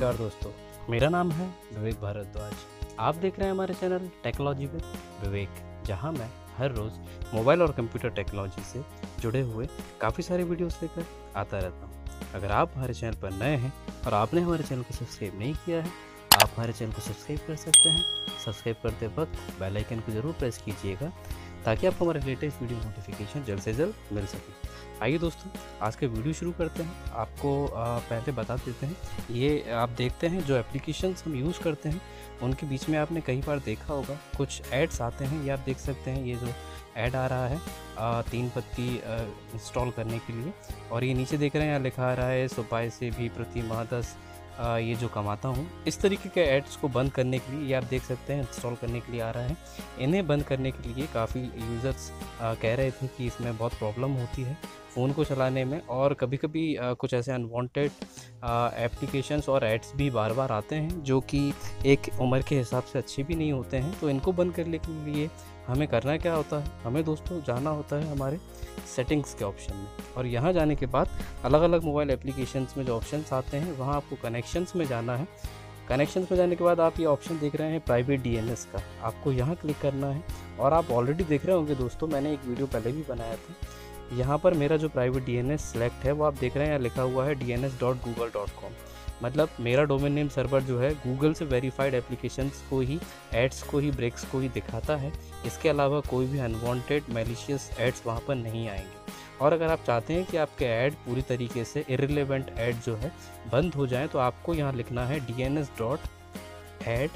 नमस्कार दोस्तों, मेरा नाम है विवेक भारद्वाज। आप देख रहे हैं हमारे चैनल टेक्नोलॉजी विद विवेक, जहां मैं हर रोज़ मोबाइल और कंप्यूटर टेक्नोलॉजी से जुड़े हुए काफ़ी सारे वीडियोस लेकर आता रहता हूं। अगर आप हमारे चैनल पर नए हैं और आपने हमारे चैनल को सब्सक्राइब नहीं किया है, आप हमारे चैनल को सब्सक्राइब कर सकते हैं। सब्सक्राइब करते वक्त बेल आइकन को ज़रूर प्रेस कीजिएगा ताकि आपको हमारे लेटेस्ट वीडियो नोटिफिकेशन जल्द से जल्द मिल सके। आइए दोस्तों, आज के वीडियो शुरू करते हैं। आपको पहले बता देते हैं, ये आप देखते हैं जो एप्लीकेशंस हम यूज़ करते हैं उनके बीच में आपने कई बार देखा होगा कुछ एड्स आते हैं। ये आप देख सकते हैं, ये जो ऐड आ रहा है 3 पत्ती इंस्टॉल करने के लिए, और ये नीचे देख रहे हैं यहाँ लिखा आ रहा है सुपाई से भी प्रति माह 10 ये जो कमाता हूँ। इस तरीके के एड्स को बंद करने के लिए ये आप देख सकते हैं इंस्टॉल करने के लिए आ रहा है। इन्हें बंद करने के लिए काफ़ी यूज़र्स कह रहे थे कि इसमें बहुत प्रॉब्लम होती है फ़ोन को चलाने में, और कभी कभी कुछ ऐसे अनवांटेड एप्लीकेशंस और एड्स भी बार बार आते हैं जो कि एक उम्र के हिसाब से अच्छे भी नहीं होते हैं। तो इनको बंद करने के लिए हमें करना क्या होता है, हमें दोस्तों जाना होता है हमारे सेटिंग्स के ऑप्शन में, और यहाँ जाने के बाद अलग अलग मोबाइल एप्लीकेशंस में जो ऑप्शंस आते हैं वहाँ आपको कनेक्शंस में जाना है। कनेक्शंस में जाने के बाद आप ये ऑप्शन देख रहे हैं प्राइवेट डीएनएस का, आपको यहाँ क्लिक करना है। और आप ऑलरेडी देख रहे होंगे दोस्तों, मैंने एक वीडियो पहले भी बनाया था। यहाँ पर मेरा जो प्राइवेट डीएनएस सेलेक्ट है वो आप देख रहे हैं, यहाँ लिखा हुआ है dns.google.com। मतलब मेरा डोमेन नेम सर्वर जो है गूगल से वेरीफाइड एप्लीकेशंस को ही, एड्स को ही, ब्रेक्स को ही दिखाता है। इसके अलावा कोई भी अनवांटेड मैलिशियस एड्स वहाँ पर नहीं आएंगे। और अगर आप चाहते हैं कि आपके ऐड पूरी तरीके से इर्रिलेवेंट ऐड जो है बंद हो जाए, तो आपको यहाँ लिखना है dns.add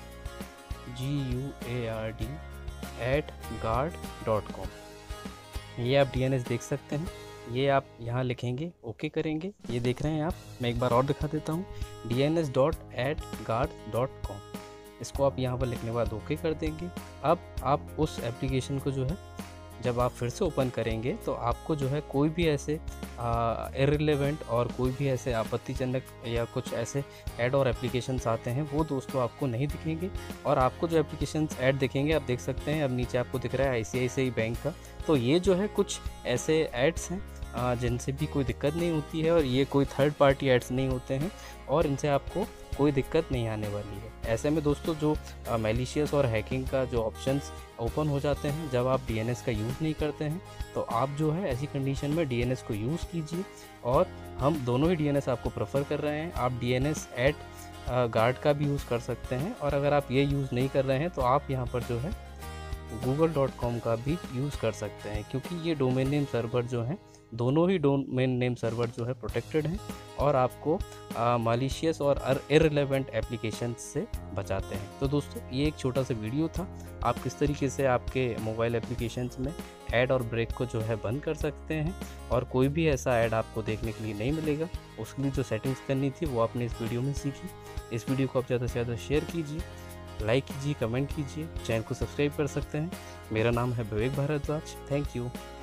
guard.com। ये आप DNS देख सकते हैं, ये आप यहाँ लिखेंगे, ओके करेंगे। ये देख रहे हैं आप, मैं एक बार और दिखा देता हूँ, dns.add guard.com। इसको आप यहाँ पर लिखने के बाद ओके कर देंगे। अब आप उस एप्लीकेशन को जो है जब आप फिर से ओपन करेंगे तो आपको जो है कोई भी ऐसे इर्रिलेवेंट और कोई भी ऐसे आपत्तिजनक या कुछ ऐसे ऐड और एप्लीकेशंस आते हैं वो दोस्तों आपको नहीं दिखेंगे। और आपको जो एप्लीकेशंस ऐड दिखेंगे, आप देख सकते हैं अब नीचे आपको दिख रहा है ICICI बैंक का। तो ये जो है कुछ ऐसे एड्स हैं जिनसे भी कोई दिक्कत नहीं होती है, और ये कोई थर्ड पार्टी एड्स नहीं होते हैं, और इनसे आपको कोई दिक्कत नहीं आने वाली है। ऐसे में दोस्तों जो मैलिशियस और हैकिंग का जो ऑप्शंस ओपन हो जाते हैं जब आप DNS का यूज़ नहीं करते हैं, तो आप जो है ऐसी कंडीशन में DNS को यूज़ कीजिए। और हम दोनों ही DNS आपको प्रेफर कर रहे हैं। आप dns@guard का भी यूज़ कर सकते हैं, और अगर आप ये यूज़ नहीं कर रहे हैं तो आप यहाँ पर जो है google.com का भी यूज़ कर सकते हैं, क्योंकि ये डोमेन नेम सर्वर जो हैं, दोनों ही डोमेन नेम सर्वर जो है प्रोटेक्टेड हैं और आपको मालिशियस और इर्रिलेवेंट एप्लीकेशन से बचाते हैं। तो दोस्तों, ये एक छोटा सा वीडियो था, आप किस तरीके से आपके मोबाइल एप्लीकेशंस में ऐड और ब्रेक को जो है बंद कर सकते हैं, और कोई भी ऐसा ऐड आपको देखने के लिए नहीं मिलेगा। उसके लिए जो सेटिंग्स करनी थी वो आपने इस वीडियो में सीखी। इस वीडियो को आप ज़्यादा से ज़्यादा शेयर कीजिए, लाइक कीजिए, कमेंट कीजिए, चैनल को सब्सक्राइब कर सकते हैं। मेरा नाम है विवेक भारद्वाज। Thank you.